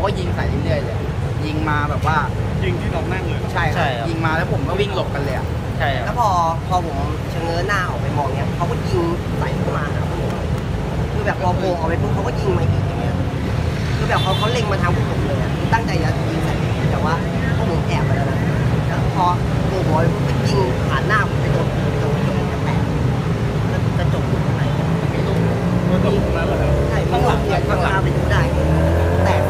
ก็ยิงใส่เรื่อยๆเลยยิงมาแบบว่ายิงที่เรานั่งเลยใช่ครับยิงมาแล้วผมก็วิ่งหลบกันเลยใช่แล้วพอผมชะเง้อหน้าออกไปมองเนี้ยเขาก็ยิงใส่เข้ามาครับคือแบบพอโผล่ออกไปปุ๊บเขาก็ยิงมาอีกอย่างเงี้ยคือแบบเขาเล็งมาทางพวกผมเลยคือตั้งใจจะยิงใส่แต่ว่าพวกผมแอบไปแล้วนะแล้วพอโผล่ไปปุ๊บก็ยิงผ่านหน้าผมไปโดนกระแตกกระจกอยู่ข้างในใช่ข้างหลังเนี่ยข้างหลังไปดูได้แตก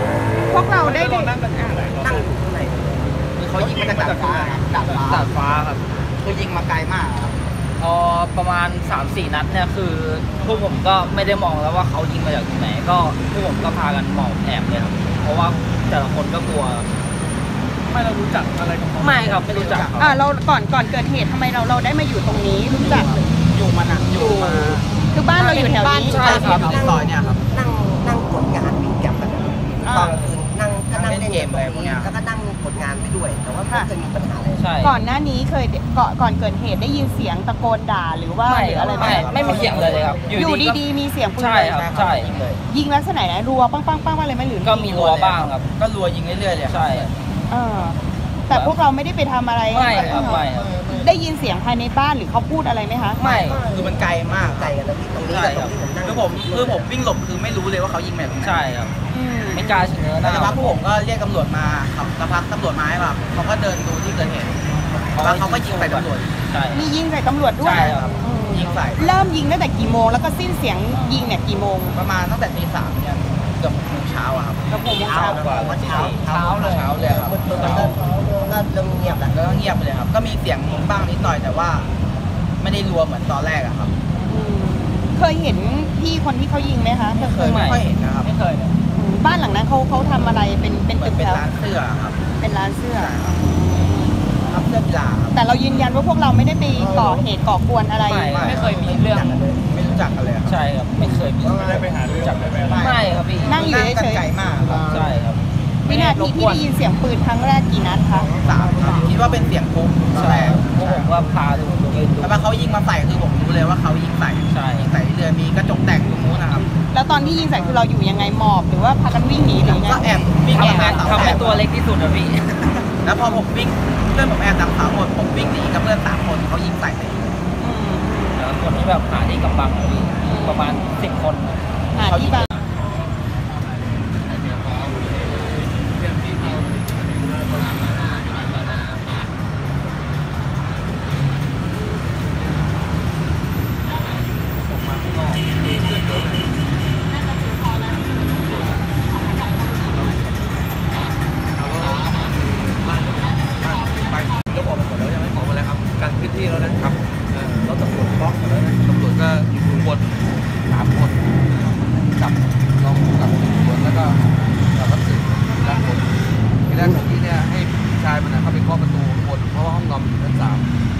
3 พวกเราได้นั่งอยู่ข้างในเขายิงมาจากดาดฟ้าครับคือยิงมาไกลมากครับพอประมาณ 3-4 นัดเนี่ยคือพวกผมก็ไม่ได้มองแล้วว่าเขายิงมาจากที่ไหนก็พวกผมก็พากันมองแอบเลยครับเพราะว่าแต่ละคนก็กลัวไม่เรารู้จักอะไรกับเขาไม่ครับไม่รู้จักเราก่อนเกิดเหตุทำไมเราได้มาอยู่ตรงนี้รู้จักอยู่มาคือบ้านเราอยู่แถวนี้ใช่ครับในซอยเนี่ยครับนั่งกดงานวิ่งแก็บกันตอนคืนนั่งเล่นเกมอะไรพวกนี้แล้วก็นั่งกดงานไปด้วยแต่ว่าไม่เคยมีปัญหาอะไรก่อนหน้านี้เคยก่อนเกิดเหตุได้ยินเสียงตะโกนด่าหรือว่าอะไรไม่มีเสียงเลยครับอยู่ดีๆมีเสียงปืนใช่ครับใช่ยิงลักษณะไหนรัวปังอะไรไหมหรือก็มีรัวบ้างครับก็รัวยิงเรื่อยๆเลยใช่แต่พวกเราไม่ได้ไปทำอะไรไม่ครับไม่ได้ยินเสียงภายในบ้านหรือเขาพูดอะไรไหมคะไม่คือมันไกลมากไกลกันแล้วที่ตรงนี้กับตรงที่ผมนั่งคือผมวิ่งหลบคือไม่รู้เลยว่าเขายิงแบบไหนใช่ครับไม่กล้าเฉง้อหน้าสักพักพวกผมก็เรียกตำรวจมาครับสักพักตำรวจมาให้แบบเขาก็เดินดูที่เกิดเหตุแล้วเขาก็ยิงใส่ตำรวจใช่มียิงใส่ตำรวจด้วยใช่ครับยิงใส่เริ่มยิงตั้งแต่กี่โมงแล้วก็สิ้นเสียงยิงเนี่ยกี่โมงประมาณตั้งแต่ตี 3เนี่ยเกือบ6 โมงเช้าครับเกือบ6 โมงเช้าเช้าเลยครับก็เริ่มเงียบแล้วเงียบเลยครับก็มีเสียงบ้างนิดหน่อยแต่ว่าไม่ได้รัวเหมือนตอนแรกครับเคยเห็นพี่คนที่เขายิงไหมคะไม่ค่อยเห็นนะครับไม่เคยบ้านหลังนั้นเขาทำอะไรเป็นตึกเป็นร้านเสื้อครับเป็นร้านเสื้อครับเสื้อกีฬาแต่เรายืนยันว่าพวกเราไม่ได้ไปก่อเหตุก่อกวนอะไรไม่เคยมีเรื่องไม่รู้จักกันเลยใช่ครับไม่เคยมีไม่ได้ไปหาเรื่องจับไม่ครับพี่นั่งอยู่เฉยไกลมากครับใช่ครับวินาทีที่ได้ยินเสียงปืนครั้งแรกกี่นัดคะ 3ครับคิดว่าเป็นเสียงปุ๊บใช่พวกผมว่าพาดูแต่ว่าเขายิงมาใส่คือผมรู้เลยว่าเขายิงใส่ยิงใส่เรือมีกระจกแตกตรงนู้นนะครับแล้วตอนที่ยิงใส่คือเราอยู่ยังไงหมอบหรือว่าพากันวิ่งหนีหรือไงก็แอบวิ่งทำให้ตัวเล็กที่สุดอะพี่แล้วพอผมวิ่งเพื่อนผมแอบดักขาหมดผมวิ่งหนีกับเพื่อน3 คนเขายิงใส่เลยแล้วคนที่แบบหาที่กำบังประมาณ10 คนหาที่บังที่แล้วนะครับแล้วตำรวจบล็อกแล้วนะตำรวจก็อยู่บน3 คนจับน้องกับตำรวจแล้วก็รับสืบด้านบนทีแรกของที่เนี่ยให้ชายมันเข้าไปเคาะประตูบนเพราะว่าห้องนอนอยู่ชั้น3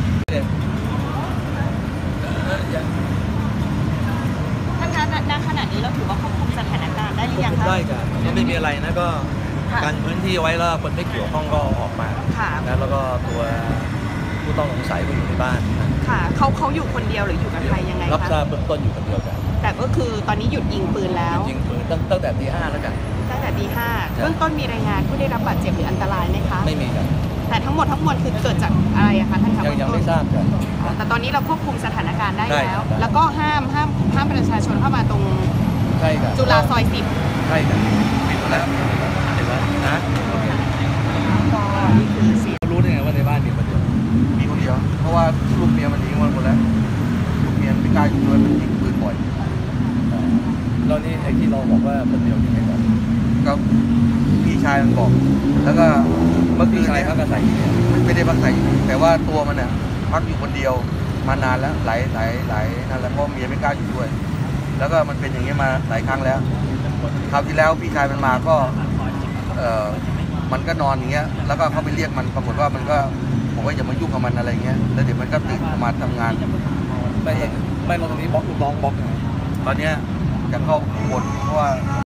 ท่านคะณขณะนี้เราถือว่าควบคุมสถานการณ์ได้หรือยังคะได้จ้ะยังไม่มีอะไรนะก็การพื้นที่ไว้แล้วคนไม่เกี่ยวข้องก็ออกมาแล้วก็ตัวผู้ต้องสงสัยก็อยู่ในบ้านค่ะเขาอยู่คนเดียวหรืออยู่กับใครยังไงคะรับทราบเบื้องต้นอยู่คนเดียวจ้ะแต่ก็คือตอนนี้หยุดยิงปืนแล้วยิงปืนตั้งแต่ตี 5แล้วกันตั้งแต่ตี 5เบื้องต้นมีรายงานผู้ได้รับบาดเจ็บหรืออันตรายไหมคะไม่มีครับแต่ทั้งหมดทั้งมวลคือเกิดจากอะไรอะคะท่านคะยังไม่ทราบครับแต่ตอนนี้เราควบคุมสถานการณ์ได้แล้วแล้วก็ห้ามประชาชนเข้ามาตรงจุฬาซอย10 ใช่ครับปิดแล้วเห็นไหมนะก็นี่คือเสียงรู้ได้ไงว่าในบ้านมีคนเดียวเพราะว่าลูกเมียมันหนีหมดแล้วลูกเมียไม่กล้าอยู่ด้วยมันยิงปืนบ่อยแล้วนี่ไอ้ที่เราบอกว่าคนเดียวยังไงก่อนก็พี่ชายมันบอกแล้วก็เมื่อคืนเนี่ยพักอาศัยไม่ได้พักอาศัยแต่ว่าตัวมันเนี่ยพักอยู่คนเดียวมานานแล้วหลายนั่นแหละเพราะเมียไม่กล้าอยู่ด้วยแล้วก็มันเป็นอย่างนี้มาหลายครั้งแล้วคราวที่แล้วพี่ชายมันมาก็มันก็นอนอย่างเงี้ยแล้วก็เขาไปเรียกมันปรากฏว่ามันก็บอกว่าอย่ามายุ่งกับมันอะไรเงี้ยแล้วเดี๋ยวมันก็ตื่นมาทำงานไม่ลงตรงนี้บล็อกลูกน้องบล็อกตอนนี้จะเข้าบนเพราะว่า